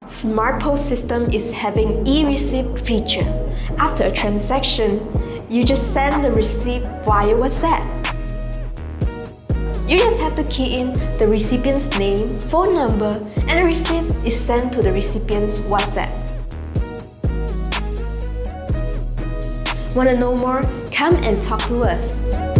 Smart POS system is having e-receipt feature. After a transaction, you just send the receipt via WhatsApp. You just have to key in the recipient's name, phone number, and the receipt is sent to the recipient's WhatsApp. Want to know more? Come and talk to us.